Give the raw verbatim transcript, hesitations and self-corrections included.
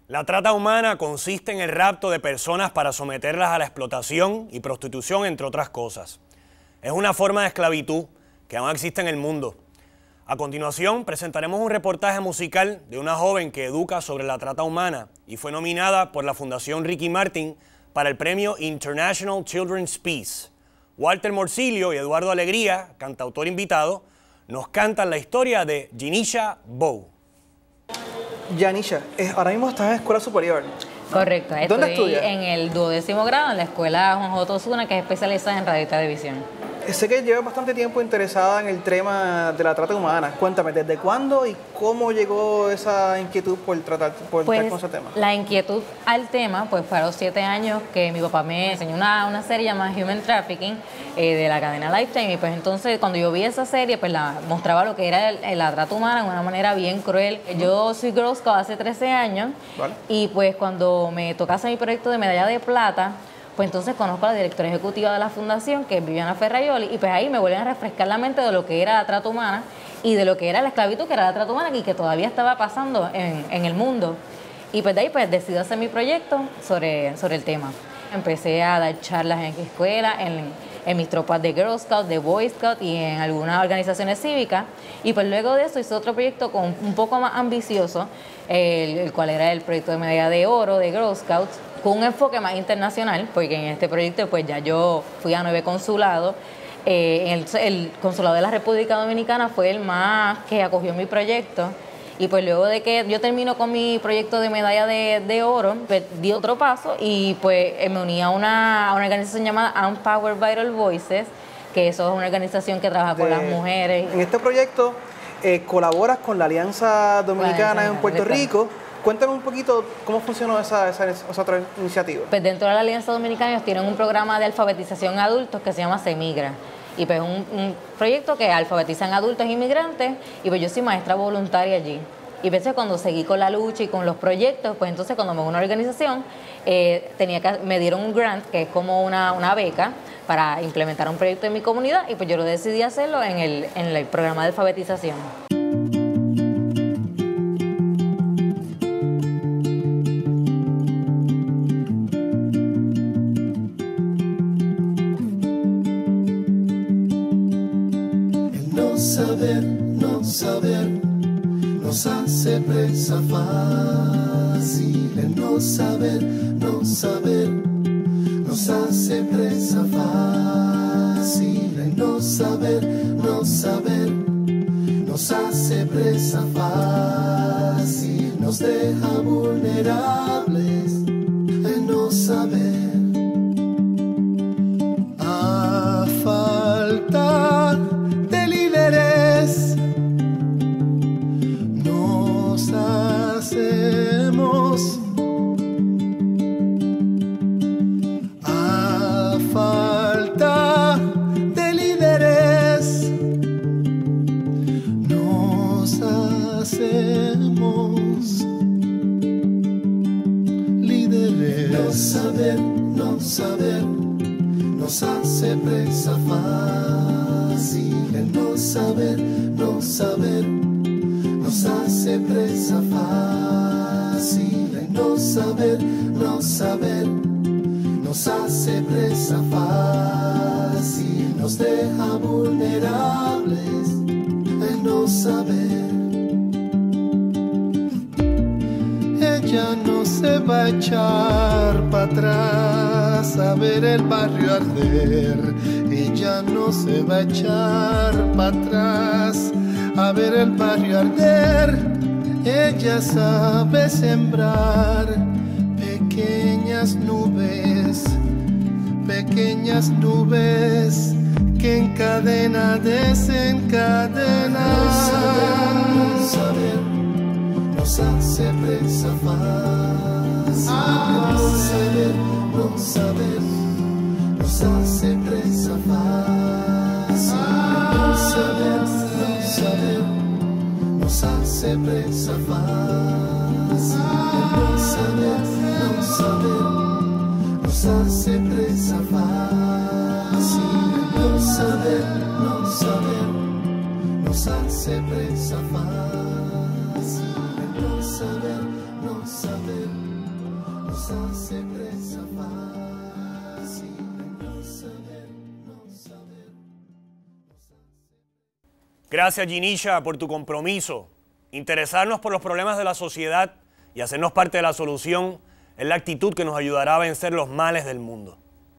La trata humana consiste en el rapto de personas para someterlas a la explotación y prostitución, entre otras cosas. Es una forma de esclavitud que aún existe en el mundo. A continuación, presentaremos un reportaje musical de una joven que educa sobre la trata humana y fue nominada por la Fundación Ricky Martin para el premio International Children's Peace. Walter Morcillo y Eduardo Alegría, cantautor invitado, nos cantan la historia de Janisha Bow. Janisha, ahora mismo estás en escuela superior. Correcto, ¿Dónde estoy estudias? en el duodécimo grado en la escuela Juan J. Osuna, que es especializada en radio y televisión. Sé que llevas bastante tiempo interesada en el tema de la trata humana. Cuéntame, ¿desde cuándo y cómo llegó esa inquietud por tratar, por Pues, tratar con ese tema? La inquietud al tema, pues fue a los siete años que mi papá me enseñó una, una serie llamada Human Trafficking eh, de la cadena Lifetime, y pues entonces cuando yo vi esa serie, pues la mostraba lo que era el, la trata humana de una manera bien cruel. Yo soy Girl Scout hace trece años, ¿Vale? Y pues cuando me tocase mi proyecto de medalla de plata, pues entonces conozco a la directora ejecutiva de la fundación, que es Viviana Ferraioli, y pues ahí me vuelven a refrescar la mente de lo que era la trata humana y de lo que era la esclavitud, que era la trata humana y que todavía estaba pasando en, en el mundo. Y pues de ahí pues decidí hacer mi proyecto sobre, sobre el tema. Empecé a dar charlas en escuela, en, en mis tropas de Girl Scouts, de Boy Scouts y en algunas organizaciones cívicas. Y pues luego de eso hice otro proyecto con, un poco más ambicioso, el, el cual era el proyecto de medalla de oro de Girl Scouts, con un enfoque más internacional, porque en este proyecto pues ya yo fui a nueve consulados. Eh, el, el consulado de la República Dominicana fue el más que acogió mi proyecto. Y pues luego de que yo termino con mi proyecto de medalla de, de oro, pues di otro paso y pues me uní a una, a una organización llamada Empower Vital Voices, que eso es una organización que trabaja con De, las mujeres. En este proyecto eh, colaboras con la Alianza Dominicana Bueno, en Puerto Rico. Cuéntame un poquito cómo funcionó esa, esa, esa otra iniciativa. Pues dentro de la Alianza Dominicana ellos tienen un programa de alfabetización en adultos que se llama Semigra. Y pues es un, un proyecto que alfabetizan adultos inmigrantes, y pues yo soy maestra voluntaria allí. Y pues cuando seguí con la lucha y con los proyectos, pues entonces cuando me uní a una organización, eh, tenía que, me dieron un grant, que es como una, una beca, para implementar un proyecto en mi comunidad, y pues yo lo decidí hacerlo en el, en el programa de alfabetización. No saber, no saber, nos hace presa fácil. El no saber, no saber, nos hace presa fácil. El no saber, no saber, nos hace presa fácil. Nos deja vulnerables. El no saber. A falta de líderes nos hacemos, a falta de líderes nos hacemos líderes. No saber, no saber, nos hace presa fácil. El no saber, no saber, nos hace presa fácil. El no saber, no saber, nos hace presa fácil. Nos deja vulnerables. El no saber. Ella no se va a echar para atrás a ver el barrio arder. Ella no se va a echar para atrás a ver el barrio arder. Ella sabe sembrar pequeñas nubes, pequeñas nubes que en cadena desencadenan. No saber, no saber, nos hace presa fácil. No saber, no saber, nos hace presa fácil. No saber, no saber, nos hace presa fácil. No saber, no saber, nos hace presa fácil. No saber, no saber, nos hace presa fácil. No saber, no saber. nos hace presa fácil, no saber, no saber, nos hace... Gracias, Ginisha, por tu compromiso. Interesarnos por los problemas de la sociedad y hacernos parte de la solución es la actitud que nos ayudará a vencer los males del mundo.